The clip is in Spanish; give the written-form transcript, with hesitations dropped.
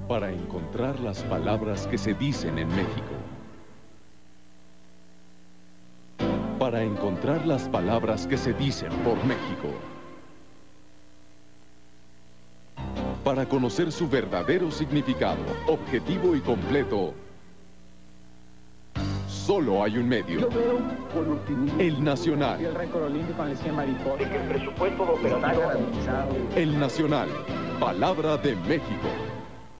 para encontrar las palabras que se dicen en México. Para encontrar las palabras que se dicen por México. Para conocer su verdadero significado, objetivo y completo, solo hay un medio. Yo veo con optimismo. El Nacional. Y el récord olímpico en el 100 mariposa. De que el presupuesto de Está operación garantizado. El Nacional. Palabra de México.